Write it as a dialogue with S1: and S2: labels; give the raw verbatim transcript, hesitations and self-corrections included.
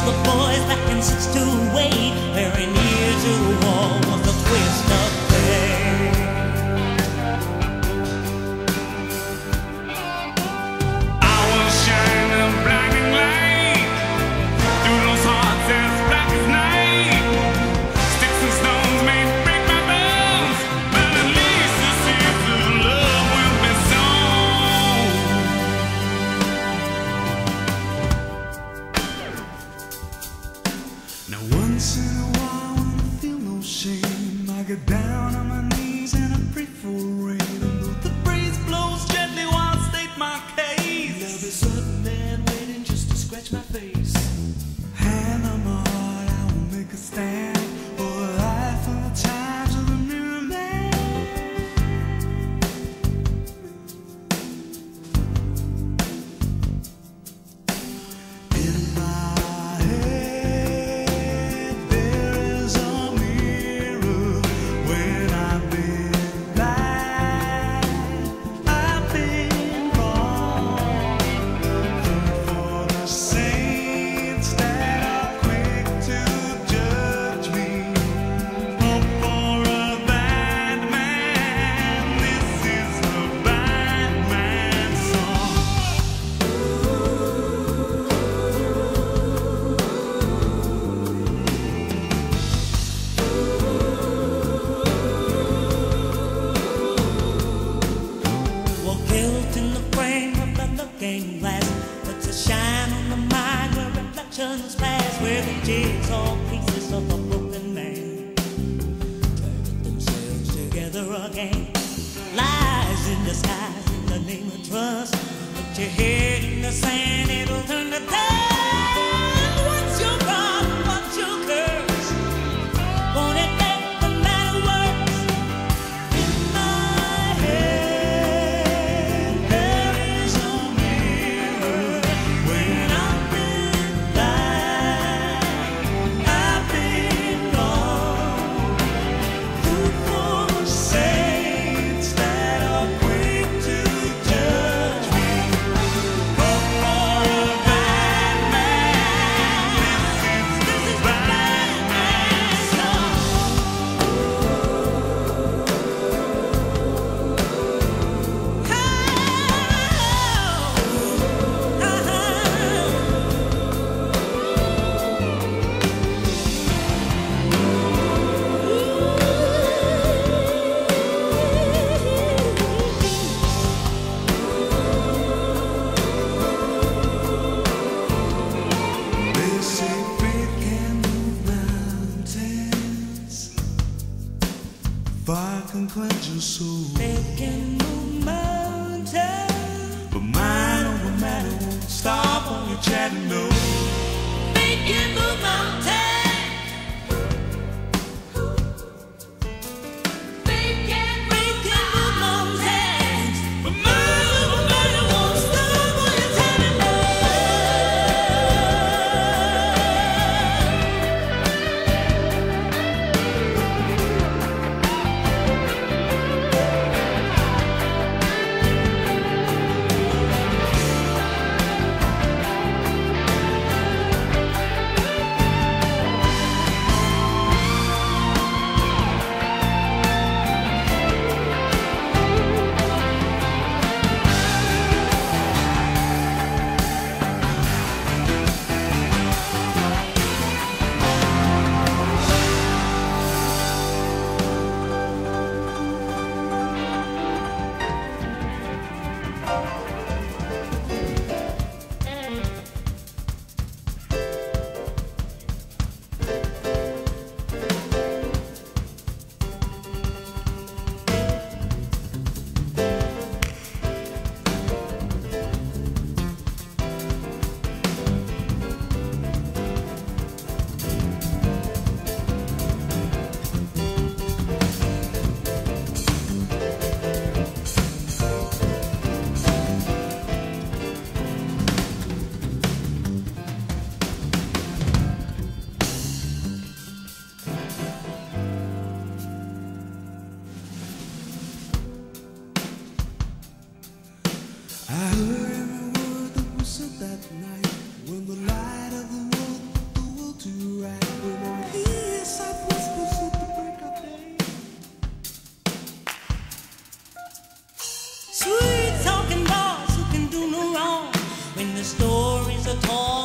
S1: the boys back in six two eight, very near to war was the twist of fate.
S2: I was shining blinding light through those hearts as black as night. Sticks and stones may break my bones, but at least the seeds of love will be sown. Now once in a while when I feel no shame, I get down on my knees and I pray for rain. And though the breeze blows gently while I state my case, there'll be certain men waiting just to scratch my face. Hand on my heart, I will make a stand for a life of the times of the new man. In my head there is a mirror. When I've been blind, I've been wrong. For the saints that are quick to judge me, or for a bad man, this is the bad man's song.
S1: Well, guilt in the frame of the looking glass puts a shine on the mind where reflections pass, where the jigsaw pieces of a broken man turn themselves together again. Lies in disguise in the name of trust. Put your head in the sand, it'll turn to dust. What's your problem? What's your curse? Won't it make the matter worse? In my head there is a mirror. When I've been blind, I've been wrong. Food for the saints that are quick to judge me, or for a bad man, this is the bad man's song.
S2: They say faith can move mountains, fire can cleanse your soul,
S1: Faith can move mountains.
S2: but mine over matter won't stop on your chatting no.
S1: Faith can move mountains. Faith can move mountains. But mine over matter won't stop on your telling me.
S2: I heard every word that was said that night when the light of the world right when I hear soft whispers at the break of day.
S1: Sweet talking boys who can do no wrong when the stories are told.